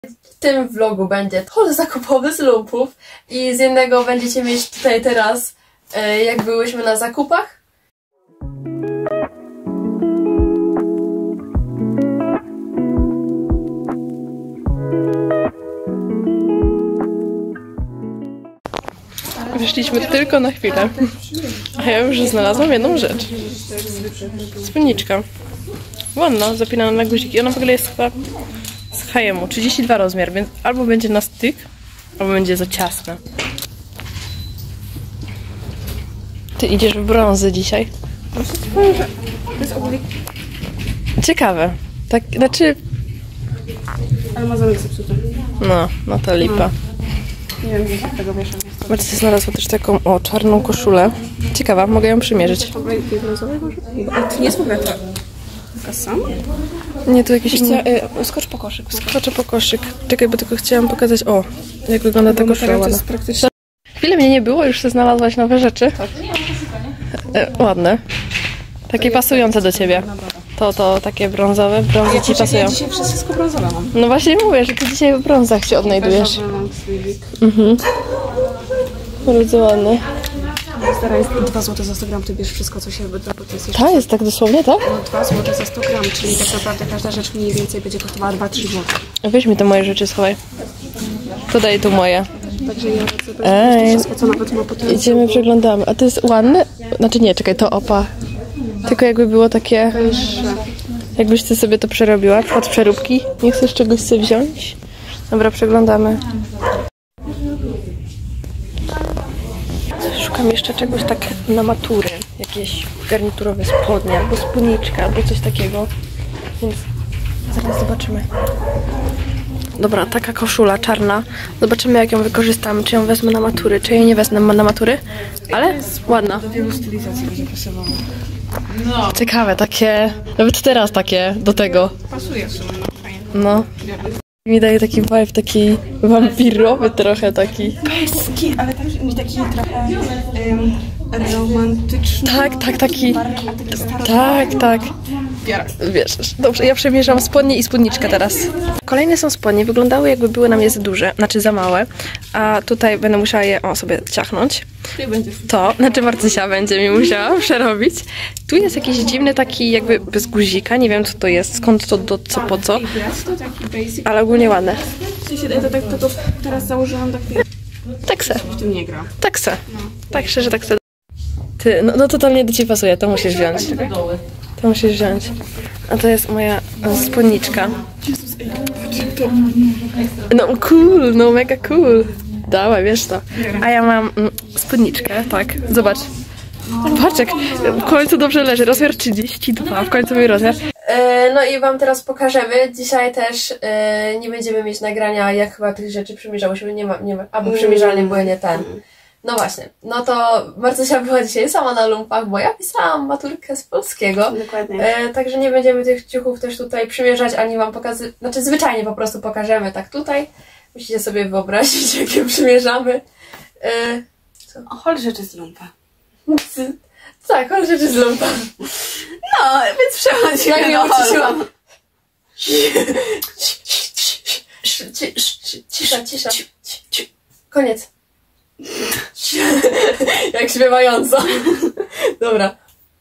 W tym vlogu będzie haul zakupowy z lumpów i z jednego będziecie mieć tutaj teraz, jak byłyśmy na zakupach. Wyszliśmy tylko na chwilę, a ja już znalazłam jedną rzecz. Spódniczka. Ładna, zapinana na guziki. Ona w ogóle jest chyba z H&M, 32 rozmiar, więc albo będzie na styk, albo będzie za ciasna. Ty idziesz w brązy dzisiaj. Ciekawe. Tak, znaczy... Ale ma zamek zepsuty. No to lipa. Nie wiem, gdzie tego wieszam. Marcia znalazła też taką, czarną koszulę. Ciekawa, mogę ją przymierzyć. To nie jest w ogóle to. Taka sama? Nie, tu jakiś... Skocz po koszyk. Skoczę po koszyk. Czekaj, bo tylko chciałam pokazać, jak wygląda ta koszula ładna. Praktycznie... Chwilę mnie nie było, już sobie znalazłaś nowe rzeczy. Tak. Ładne. Takie pasujące do ciebie. To takie brązowe, brązy ci pasują. Ja dzisiaj wszystko brązowe mam. No właśnie mówię, że ty dzisiaj w brązach się odnajdujesz. Bardzo ładne. Stara jest 2 zł za 100 gram, ty bierz wszystko, co się wyda, bo to jest jeszcze... Ta jest tak dosłownie, tak? No 2 zł za 100 gram, czyli tak naprawdę każda rzecz mniej więcej będzie kosztowała 2-3 zł. Weź mi te moje rzeczy, schowaj. To daj tu moje. Także ja lecę wszystko, co nawet ma potencjał. Idziemy, przeglądamy. A to jest ładne? Znaczy nie, czekaj, to opa. Tylko jakby było takie... Jakbyś ty sobie to przerobiła, od przeróbki. Nie chcesz czegoś sobie wziąć? Dobra, przeglądamy. Szukam jeszcze czegoś tak na matury. Jakieś garniturowe spodnie, albo spódniczka, albo coś takiego. Więc zaraz zobaczymy. Dobra, taka koszula czarna. Zobaczymy, jak ją wykorzystam. Czy ją wezmę na matury, czy jej nie wezmę na matury. Ale ładna. Do wielu stylizacji będzie pasowało. No. Ciekawe, takie... Nawet teraz takie do tego. Pasuje w sumie, fajnie. No. Mi daje taki vibe, taki wampirowy trochę taki. Peski, ale też mi taki trochę romantyczny. Tak, taki. Tak. Wiesz, dobrze, ja przemierzam spodnie i spódniczkę teraz. Kolejne są spodnie, wyglądały jakby były na mnie za duże, znaczy za małe, a tutaj będę musiała je sobie ciachnąć. To, znaczy Marcysia będzie mi musiała przerobić. Tu jest jakiś dziwny taki jakby bez guzika, nie wiem co to jest, skąd to, do co, po co, ale ogólnie ładne. To teraz założyłam Tak se. w tym nie gra. Tak se. Tak szczerze, tak se. Ty, no totalnie do ciebie pasuje, to musisz wziąć. To musisz wziąć. A to jest moja spódniczka. No cool, no mega cool. Dawaj, wiesz to. A ja mam spódniczkę, tak. Zobacz. Patrz jak w końcu dobrze leży. Rozmiar 32, w końcu mój rozmiar. No i wam teraz pokażemy. Dzisiaj też nie będziemy mieć nagrania, jak chyba tych rzeczy przymierzałyśmy. Nie ma, albo przymierzalnie były nie ten. No właśnie, no to Marcysia była dzisiaj sama na lumpach, bo ja pisałam maturkę z polskiego. Dokładnie. Także nie będziemy tych ciuchów też tutaj przymierzać, ani wam pokazywać, znaczy zwyczajnie po prostu pokażemy tak tutaj. Musicie sobie wyobrazić, jakie przymierzamy. Hol rzeczy z lumpa. Tak, hol rzeczy z lumpa. No, więc przechodzimy do holu. Cisza. Koniec. Jak śpiewająco. Dobra.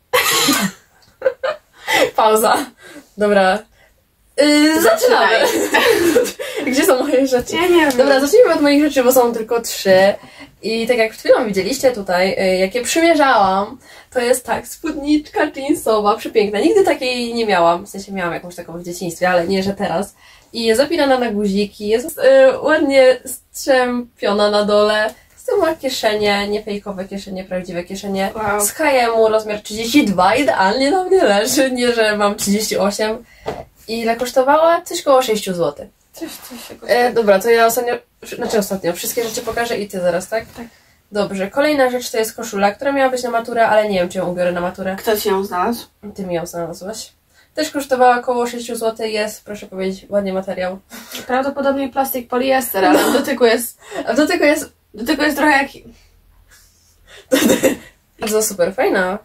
Pauza. Dobra. Zaczynamy. Gdzie są moje rzeczy? Ja nie wiem. Dobra, zacznijmy od moich rzeczy, bo są tylko 3. I tak jak przed chwilą widzieliście tutaj, jakie przymierzałam, to jest tak, spódniczka jeansowa, przepiękna. Nigdy takiej nie miałam. W sensie miałam jakąś taką w dzieciństwie, ale nie, że teraz. I jest zapinana na guziki, jest ładnie strzępiona na dole. Ma kieszenie, nie fejkowe kieszenie, prawdziwe kieszenie. Wow. Z H&M rozmiar 32, idealnie na mnie leży, nie, że mam 38. I ile kosztowała? Coś koło 6 zł. Dobra, to ja ostatnio wszystkie rzeczy pokażę i ty zaraz, tak? Tak. Dobrze, kolejna rzecz to jest koszula, która miała być na maturę, ale nie wiem, czy ją ubiorę na maturę. Kto ci ją znalazł? Ty mi ją znalazłaś. Też kosztowała około 6 zł, jest, proszę powiedzieć, ładnie materiał. Prawdopodobnie plastik poliester, ale w dotyku jest... A w dotyku jest... Do tego jest trochę jak... Bardzo super fajna.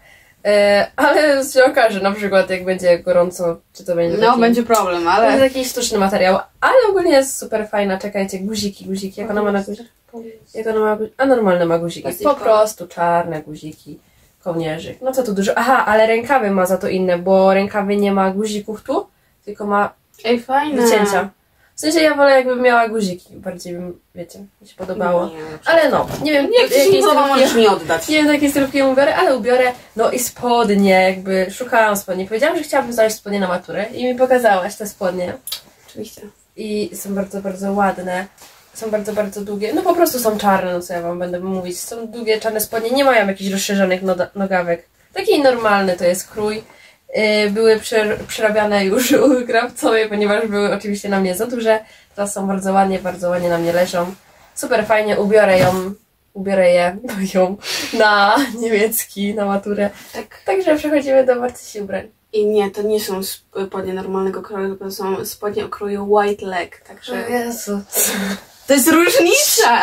Ale się okaże, na przykład jak będzie gorąco, czy to będzie No, taki, będzie problem, ale... ale... jakiś sztuczny materiał, ale ogólnie jest super fajna, czekajcie, guziki, jak ona ma na guzik? Jak ona ma a normalne ma guziki, po prostu czarne guziki, kołnierzyk, no co tu dużo, aha, ale rękawy ma za to inne, bo rękawy nie ma guzików tu, tylko ma Ej, fajne. wycięcia. W sensie ja wolę jakbym miała guziki, bardziej bym, wiecie, mi się podobało. Ale no, nie wiem, jakiej możesz mi oddać. Nie wiem, jakie stylówki ją ubiorę, ale ubiorę, no i spodnie, jakby szukałam spodni. Powiedziałam, że chciałabym znaleźć spodnie na maturę i mi pokazałaś te spodnie. Oczywiście. I są bardzo, bardzo ładne. Są bardzo, bardzo długie. No po prostu są czarne, no co ja wam będę mówić. Są długie, czarne spodnie, nie mają jakichś rozszerzonych nogawek. Taki normalny to jest krój. Były przerabiane już u krawcowej, ponieważ były oczywiście na mnie za duże. Teraz są bardzo ładnie na mnie leżą. Super fajnie, ubiorę ją na niemiecki, na maturę. Tak. Także przechodzimy do wartości ubrań. I nie, to nie są spodnie normalnego kroju, tylko są spodnie o kroju white leg, także... O Jezu. To jest różnica!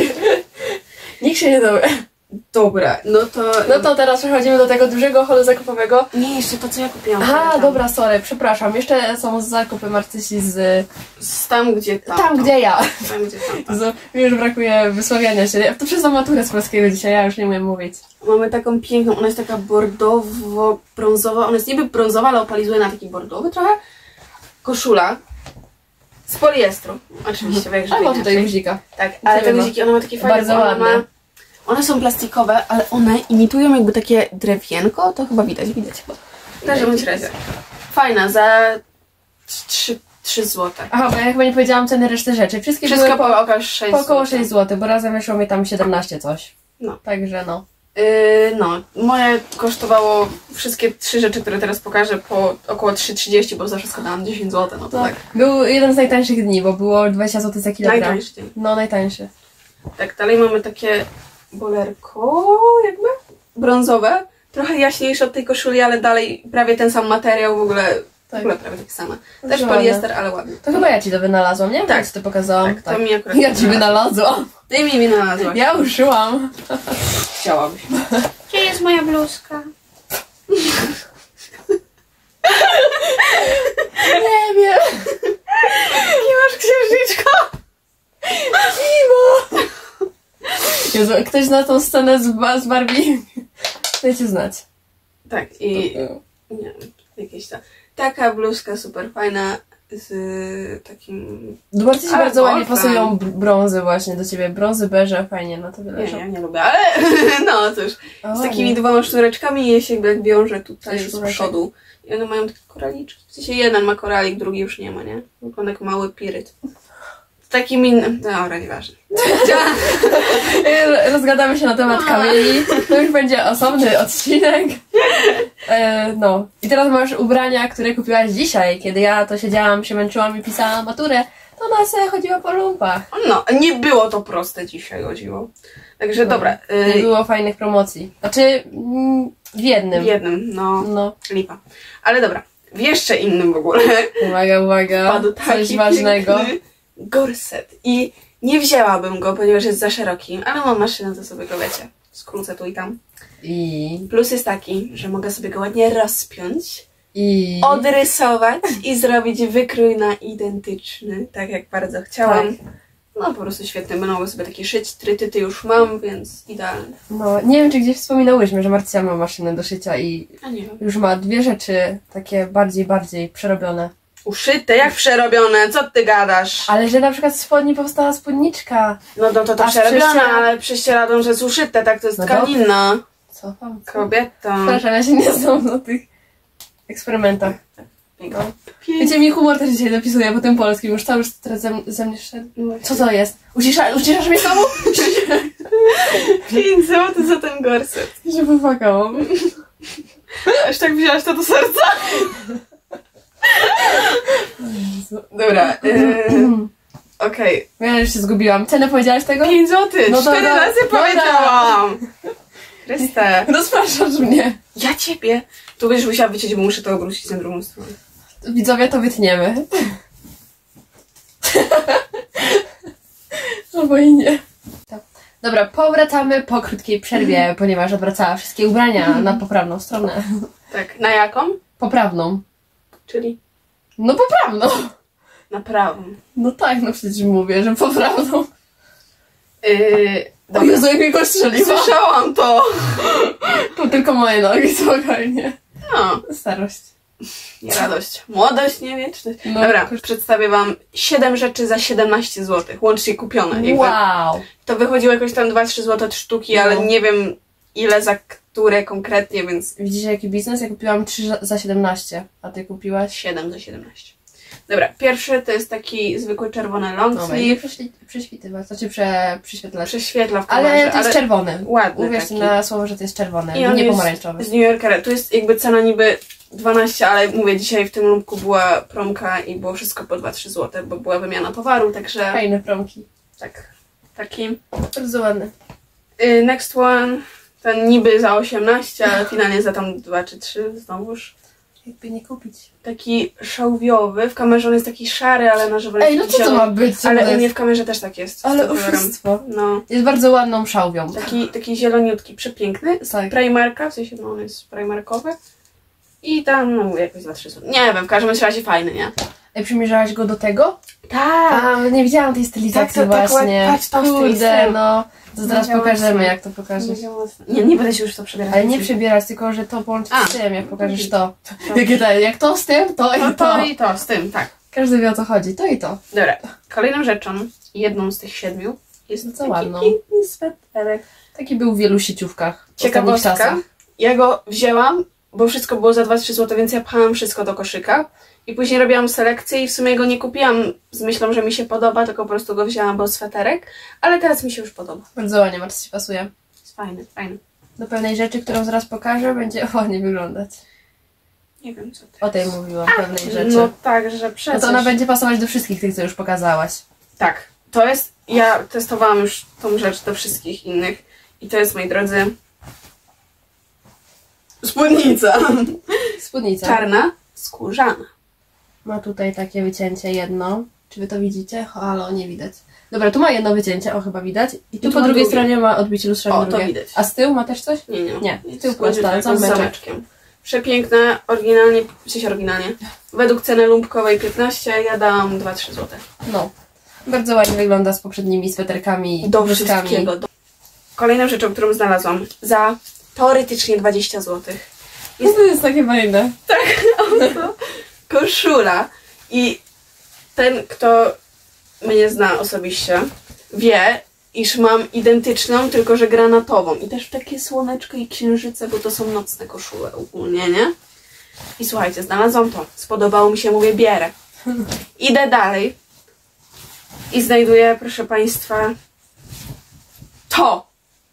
Nikt się nie dowie. Dobra, no to teraz przechodzimy do tego dużego holu zakupowego. Nie, jeszcze to, co ja kupiłam. Aha, dobra, sorry, przepraszam. Jeszcze są zakupy Marcysi z tam, gdzie tam. Tam, gdzie ja. Tam, gdzie tam. Mi już brakuje wysławiania się. To przez maturę z polskiego dzisiaj, ja już nie umiem mówić. Mamy taką piękną, ona jest taka bordowo-brązowa. Ona jest niby brązowa, ale opalizuje na taki bordowy trochę. Koszula. Z poliestru. Oczywiście, jak żeby ma tutaj guzika. Tak, ale te guziki, one ma takie fajne, bardzo ładne. One są plastikowe, ale one imitują jakby takie drewienko, to chyba widać chyba. W każdym razie. Fajna, za 3 zł. Aha, bo ja chyba nie powiedziałam ceny reszty rzeczy. Wszystko były po około 6 zł, bo razem wyszło mi tam 17 coś. No. Także no. No, moje kosztowało wszystkie 3 rzeczy, które teraz pokażę, po około 3,30, bo zawsze składałam 10 zł, no to tak. Był jeden z najtańszych dni, bo było 20 zł za kilogram. Najtańszy dzień. No, najtańszy. Tak, dalej mamy takie bolerko jakby, brązowe, trochę jaśniejsze od tej koszuli, ale dalej prawie ten sam materiał, w ogóle prawie taki sama. Też poliester, ale ładny. To chyba ja ci to wynalazłam, nie? Tak. Co ty pokazałam. Tak, to mi akurat ja ci wynalazłam. Ty mi wynalazłaś. Ja uszyłam. Chciałabyś. Gdzie jest moja bluzka? Nie wiem. Nie masz księżniczka? Mimo. Jezu, ktoś zna tą scenę z Barbie? Dajcie znać. Tak, i nie, jakieś taka bluzka super fajna z takim... Bardzo ci bardzo ładnie pasują brązy właśnie do ciebie. Brązy, beże, fajnie na to wyleżą. Nie, ja nie lubię, ale no cóż. Z takimi 2 sznureczkami je się jakby wiąże tutaj z przodu. I one mają takie koraliczki. W sensie jeden ma koralik, drugi już nie ma, nie? Wygląda jak mały piryt. Z takim innym... Dobra, nieważne. Rozgadamy się na temat kamieni. To już będzie osobny odcinek. No. I teraz masz ubrania, które kupiłaś dzisiaj. Kiedy ja to siedziałam, się męczyłam i pisałam maturę, to ona sobie chodziła po lumpach. No, nie było to proste dzisiaj, chodziło. Także dobra. Nie było fajnych promocji. Znaczy, w jednym. W jednym, no. Lipa. Ale dobra, w jeszcze innym w ogóle. Uwaga. Wpadł coś ważnego. Gorset. I nie wzięłabym go, ponieważ jest za szeroki, ale mam maszynę, to sobie go wiecie. Skrócę tu i tam. Plus jest taki, że mogę sobie go ładnie rozpiąć, odrysować i zrobić wykrój na identyczny, tak jak bardzo chciałam. Tak. No po prostu świetny, będę mogła sobie takie szyć, trytyty już mam, więc idealne. No, nie wiem, czy gdzieś wspominałyśmy, że Marcia ma maszynę do szycia i już ma 2 rzeczy takie bardziej przerobione. Uszyte? Jak przerobione? Co ty gadasz? Ale że na przykład z spodni powstała spódniczka. No to przerobione, ale prześcieradą, że jest uszyte, tak to jest tkanina. Co tam? Kobieto. Przepraszam, ja się nie znam na tych eksperymentach. No. Wiecie, mi humor też dzisiaj dopisuje po tym polskim, już cały teraz ze mnie szedł. Co to jest? Uciszasz mnie znowu? 5 zł za ten gorset. Ja się wypłakałam. Aż tak wzięłaś to do serca? Dobra. Okej. Ja już się zgubiłam. Cenę powiedziałaś tego? 5 zł. 4 razy powiedziałam. Chryste. Rozpraszasz mnie. Ja ciebie. Tu będziesz musiała wyciąć, bo muszę to obrócić na drugą stronę. Widzowie, to wytniemy. Albo i nie. Dobra, powracamy po krótkiej przerwie, ponieważ odwracała wszystkie ubrania na poprawną stronę. Tak, na jaką? Poprawną. Czyli? No poprawną. Na prawą. No tak, no przecież mówię, że poprawną. O Dobra. Jezu, jak mi go strzeliła. Słyszałam to! To tylko moje nogi, spokojnie. No, Starość. nie radość. Młodość, nie wieczność. No, Dobra, przedstawię wam 7 rzeczy za 17 zł, łącznie kupione. Jakby Wow. to wychodziło jakoś tam 2-3 zł od sztuki, No. ale nie wiem ile za które konkretnie, więc Widzisz jaki biznes? Ja kupiłam 3 za 17, a ty kupiłaś? 7 za 17. Dobra, pierwszy to jest taki zwykły czerwony long No, sleeve. nie prześwitywać, znaczy przyświetlać. Prześwietla w kamerze, Ale to jest czerwony. ładny Uwierz taki. na słowo, że to jest czerwony, I on nie jest pomarańczowy. z New Yorkera. Tu jest jakby cena niby 12, ale mówię, dzisiaj w tym lumpku była promka i było wszystko po 2-3 zł, bo była wymiana towaru, także Fajne promki. tak, taki. Bardzo ładny. Next one, ten niby za 18, ale finalnie za tam 2 czy 3 znowuż. Jakby nie kupić. Taki szałwiowy, w kamerze on jest taki szary, ale na żywo Ej, jest no co to zielony. ma być? Ale To u mnie jest- w kamerze też tak jest. z Ale tym kolorem. oszustwo. No, Jest bardzo ładną szałwią. taki zieloniutki, przepiękny. Tak. Primarka, w sensie no on jest primarkowy. I tam, no mówię, jakoś 2-3 zł. Nie wiem, w każdym razie fajny, nie? Ej, przymierzałaś go do tego? Tak! A, nie widziałam tej stylizacji Tak, tak, właśnie. patrz, tam z tym Kurde, styl. no. To zaraz Mega pokażemy, mocno. jak to pokażesz. Nie będę się już to przebierać. Ale nie przebierać, tylko że to połączyć A. z tym, jak pokażesz to. Dobrze. Jak to z tym, to No i to. to i to, z tym, tak. Każdy wie o co chodzi, to i to. Dobra, kolejną rzeczą, jedną z tych 7, jest No co taki ładną. piękny sweterek. Taki był w wielu sieciówkach. W ostatnich Ciekawostka, czasach. ja go wzięłam, bo wszystko było za 2-3 zł, więc ja pchałam wszystko do koszyka. I później robiłam selekcję i w sumie go nie kupiłam z myślą, że mi się podoba, tylko po prostu go wzięłam, bo sweterek. Ale teraz mi się już podoba. Bardzo ładnie, bardzo ci pasuje. Jest fajny, fajny. Do pewnej rzeczy, którą zaraz pokażę, będzie ładnie wyglądać. Nie wiem co ty. O tej mówiłam, pewnej rzeczy. No tak, że No przecież. to ona będzie pasować do wszystkich tych, co już pokazałaś. Tak, to jest, ja testowałam już tą rzecz do wszystkich innych i to jest, moi drodzy, spódnica. Spódnica. Czarna, skórzana. Ma tutaj takie wycięcie jedno. Czy wy to widzicie? Halo, nie widać. Dobra, tu ma jedno wycięcie, o chyba widać. I tu tu po ma drugiej drugie. stronie ma odbicie lustrzane O, to drugie. widać. A z tyłu ma też coś? Nie, nie. Nie, Jest tył gładziutka, prosta, tylko z zameczek. zameczkiem. Przepiękne, oryginalnie, w sensie oryginalnie. Według ceny lumpkowej 15, ja dałam 2-3 zł. No. Bardzo ładnie wygląda z poprzednimi sweterkami, Do bluzkami. wszystkiego. Kolejną rzeczą, którą znalazłam za teoretycznie 20 zł. No to jest takie fajne. Koszula. I ten, kto mnie zna osobiście, wie, iż mam identyczną, tylko że granatową. I też takie słoneczko i księżyce, bo to są nocne koszule ogólnie, nie? I słuchajcie, znalazłam to. Spodobało mi się, mówię, bierę. Idę dalej i znajduję, proszę Państwa, to.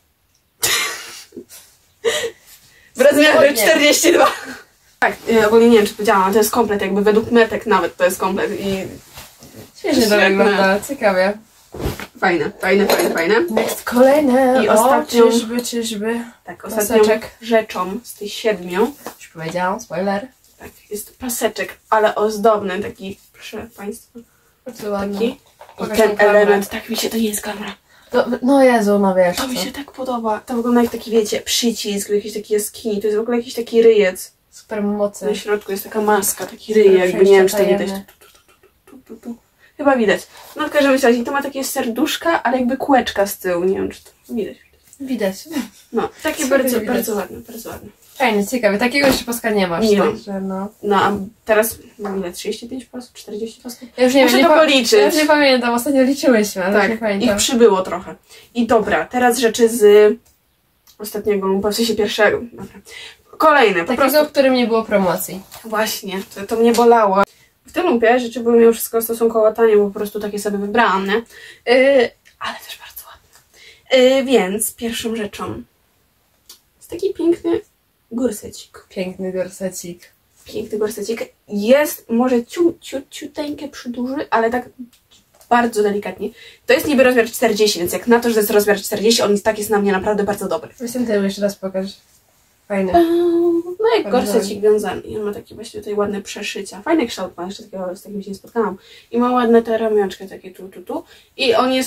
W rozmiarze Ładnie. 42. Tak, ogólnie nie wiem, czy powiedziałam, ale to jest komplet, jakby według metek nawet to jest komplet i Świetnie to Świetne. wygląda, ciekawie. fajne, fajne, fajne, fajne. Next, kolejne. I O, ostatnią- czyżby. Tak, ostatnią Paseczek. rzeczą z tych 7, Już powiedziałam, spoiler. tak, jest paseczek, ale ozdobny, taki, proszę Państwa, Bardzo ładny. taki. I Pokaż ten mi kamerę. element, tak mi się, to nie jest kamera, No Jezu, no wiesz. to mi co? się tak podoba. To wygląda jak taki, wiecie, przycisk, jakiś taki jaskini, to jest w ogóle jakiś taki ryjec. Super mocy. Na środku jest taka maska, taki ryj, jakby, nie wiem, czy to widać. Tu. Chyba widać. No w każdym razie, to ma takie serduszka, ale jakby kółeczka z tyłu, nie wiem, czy to widać. Widać. No, takie Super bardzo, widać. bardzo ładne, bardzo ładne. Fajnie, ciekawe. Takiego jeszcze paska nie masz. Nie mam. Także no. No, a teraz mam ile? 35 pasów? 40 pasów? Ja już nie Muszę wiem, to nie policzyć. Ja już nie pamiętam, ostatnio liczyłyśmy, ale nie Tak, pamiętam. ich przybyło trochę. I dobra, teraz rzeczy z ostatniego lumpa, w sensie pierwszego. Dobra. Kolejne, po Takiego, prostu. w którym nie było promocji. Właśnie, to mnie bolało. W tym lumpie rzeczy były mimo wszystko stosunkowo tanie, bo po prostu takie sobie wybrałam, nie? Ale też bardzo ładne. Więc pierwszą rzeczą jest taki piękny gorsecik. Piękny gorsecik. Piękny gorsecik. Jest może ciuteńkę przyduży, ale tak bardzo delikatnie. To jest niby rozmiar 40, więc jak na to, że to jest rozmiar 40, on tak jest na mnie naprawdę bardzo dobry. Weź ten jeszcze raz pokaż. Fajny. No jak Bardzo gorsecik wiązany. I on ma takie właśnie tutaj ładne przeszycia. Fajny kształt ma, jeszcze takiego, z takim się nie spotkałam. I ma ładne te ramionczki takie tu. I on jest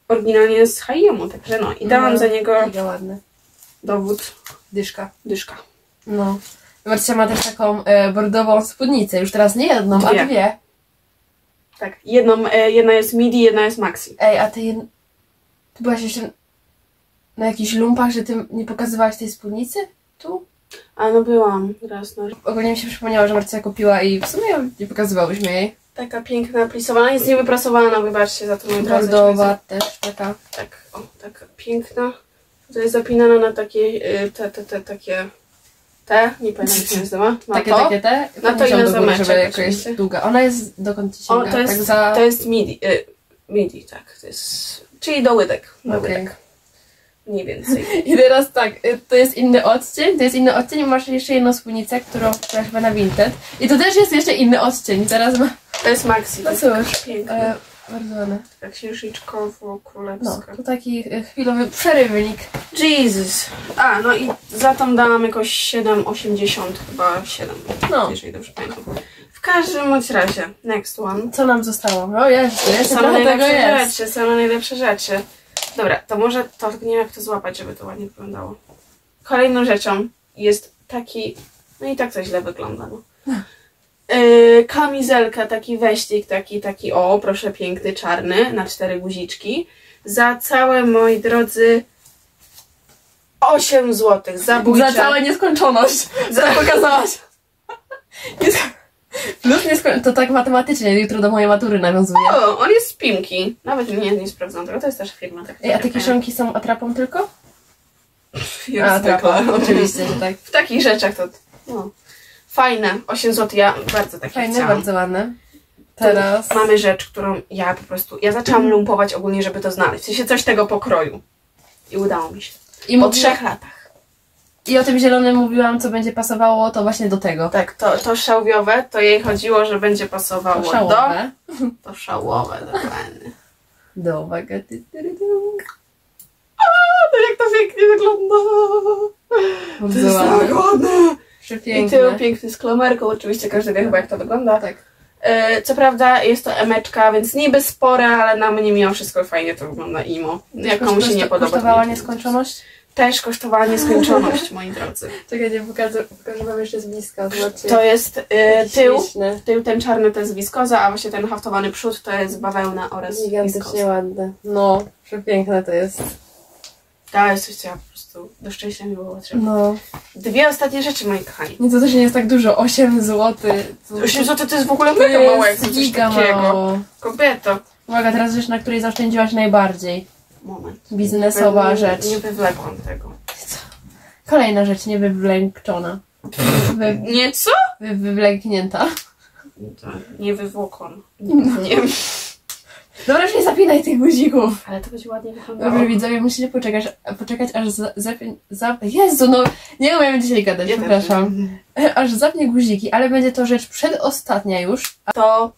oryginalnie z H&M, także no. I dałam za niego ładny. dowód. Dyszka. No. Marcia ma też taką bordową spódnicę. Już teraz nie jedną, a dwie. Tak, jedna jest midi, jedna jest maxi. Ej, a ty byłaś jeszcze na jakichś lumpach, że ty nie pokazywałaś tej spódnicy? Tu? A no byłam raz na... Ogólnie mi się przypomniało, że Marcia kupiła i w sumie nie pokazywałyśmy jej. Taka piękna, plisowana, jest niewyprasowana, wybaczcie za to moją pracę. Bordowa też taka. Tak, o, taka piękna. Tutaj jest zapinana na takie, nie pamiętam jak się nazywa. Takie. Na to i na zameczek, żeby jakoś długa. Ona jest dokąd ci sięga? To jest midi, tak. To jest, czyli do łydek. Mniej więcej. I teraz tak, to jest inny odcień i masz jeszcze jedną spódnicę, która chyba na Vinted. I to też jest jeszcze inny odcień. Teraz to jest maxi. No cóż, piękne. Bardzo ładne. Tak księżniczkowo-królewska. No, to taki chwilowy przerywnik. Jesus. A, no i za tą dałam jakoś 7,80 chyba 7. No. Jeżeli dobrze pamiętam. W każdym bądź razie, next one. Co nam zostało? O jeszcze same najlepsze rzeczy. Dobra, to może to nie wiem jak to złapać, żeby to ładnie wyglądało. Kolejną rzeczą jest taki, no i tak to źle wygląda, no. Kamizelka, taki weścik, taki, o proszę, piękny, czarny, na 4 guziczki. Za całe, moi drodzy, 8 zł. Zabójcze. Za całą nieskończoność. Co pokazałaś? Plus to tak matematycznie, jutro do mojej matury nawiązuje. O, on jest z Pimki. Nawet nie sprawdzam tego, to jest też firma. Tak, a te kieszonki są atrapą tylko? Atrapa, oczywiście, że tak. W takich rzeczach to... No. Fajne, 8 zł, ja bardzo takie fajne, chciałam. bardzo ładne. Teraz... Tu mamy rzecz, którą ja po prostu... Ja zaczęłam lumpować ogólnie, żeby to znaleźć. W sensie coś tego pokroju. I udało mi się. Po 3 latach. I o tym zielonym mówiłam, co będzie pasowało, to właśnie do tego. Tak, to szałwiowe, to jej chodziło, że będzie pasowało szałowe. To szałowe, dokładnie. Do uwaga. No jak to pięknie wygląda. To jest tak ładne. I tył piękny z klamerką, oczywiście każdy wie chyba jak to wygląda. Tak. Co prawda jest to emeczka, więc niby spore, ale na mnie mimo wszystko fajnie to wygląda imo. Jak komuś się nie podoba. Kosztowała nieskończoność? Też kosztowała nieskończoność, moi drodzy. Czekaj, nie pokażę wam jeszcze z bliska. Zobaczcie. To jest tył ten czarny to jest wiskoza, a właśnie ten haftowany przód to jest bawełna oraz gigantycznie ładne. No, przepiękne to jest. To jest coś, co ja po prostu do szczęścia mi było potrzebne. No. 2 ostatnie rzeczy, moi kochani. Nie, to też nie jest tak dużo. 8 zł. 8 zł to jest w ogóle mega mało, jak coś takiego. Kobieto. Uwaga, teraz rzecz, na której zaoszczędziłaś najbardziej. Moment. Biznesowa rzecz. Nie wywlekłam tego. Co? Kolejna rzecz niewywlękczona. Nie co? Wywlęknięta. Nie wywłokłam. Nie. Dobra, już nie zapinaj tych guzików. Ale to będzie ładnie wyglądało. Dobrze, widzowie, musicie poczekać aż Jezu, no nie umiem dzisiaj gadać, ja przepraszam. Aż zapnie guziki, ale będzie to rzecz przedostatnia już. To...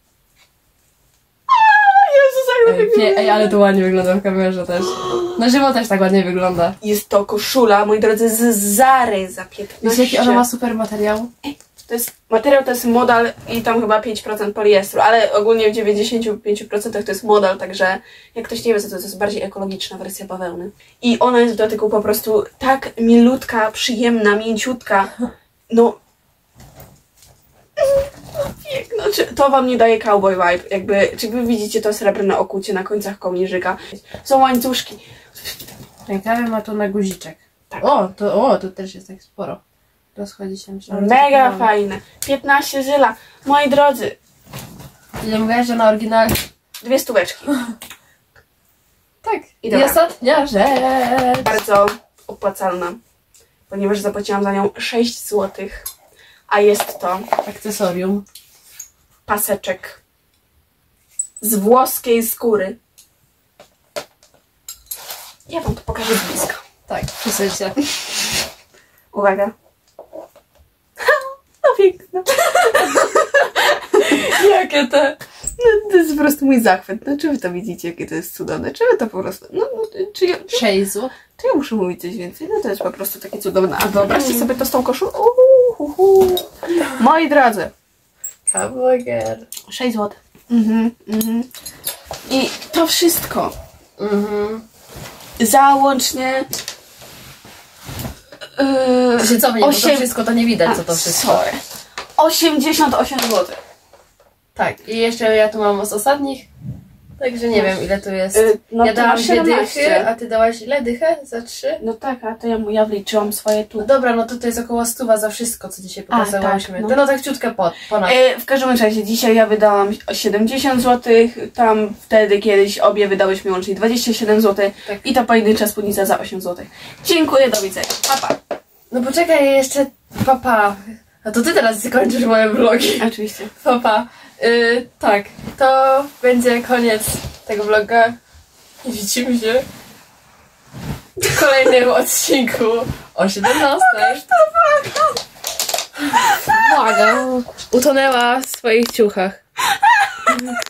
Ej, ale to ładnie wygląda w kamerze też. Na żywo też tak ładnie wygląda. Jest to koszula, moi drodzy, z Zary za 15. Wiecie, jaki ona ma super materiał? To jest materiał, to jest modal i tam chyba 5% poliestru, ale ogólnie w 95% to jest modal, także jak ktoś nie wie, co to jest bardziej ekologiczna wersja bawełny. I ona jest w dotyku po prostu tak milutka, przyjemna, mięciutka. No... Piękno. To wam nie daje cowboy vibe, jakby, czy wy widzicie to srebrne okucie na końcach kołnierzyka. Są łańcuszki. Rękawy ma to na guziczek. Tak. To też jest tak sporo. Rozchodzi się. Mega fajne. 15 zyla. Moi drodzy. Ile mówiłaś, że na oryginal? 2 stóweczki. Tak. I ostatnia rzecz. Bardzo opłacalna. Ponieważ zapłaciłam za nią 6 zł. A jest to akcesorium. Paseczek z włoskiej skóry. Ja wam to pokażę z bliska. Tak, przysyłcie. Uwaga. No piękne. Jakie te? No, to jest po prostu mój zachwyt. No, czy wy to widzicie, jakie to jest cudowne? Czy wy to po prostu... czy ja... 6 zł? Czy ja muszę mówić coś więcej? No to jest po prostu takie cudowne. A wyobraźcie sobie to z tą koszulką. Moi drodzy. Kawager. 6 zł. I to wszystko Załącznie... To się cofnie, bo to wszystko to nie widać, co to wszystko. Sorry. 88 zł. Tak, i jeszcze ja tu mam z ostatnich, także nie wiem ile tu jest. No ja to dałam 2 17. dychy, a ty dałaś ile dychę? Za 3? No tak, a to ja wliczyłam swoje tu. No dobra, no to jest około 100 za wszystko, co dzisiaj pokazywałyśmy. Tak, no. No tak ciutkę ponad. W każdym razie dzisiaj ja wydałam 70 zł, tam wtedy kiedyś obie wydałyśmy łącznie 27 zł Tak. i ta pojedyncza spódnica za 8 zł. Dziękuję, do widzenia. Pa, pa. No poczekaj jeszcze, papa. A to ty teraz kończysz moje vlogi. Oczywiście. Papa. Tak, to będzie koniec tego vloga. I widzimy się w kolejnym odcinku o 17. Uwaga, utonęła w swoich ciuchach.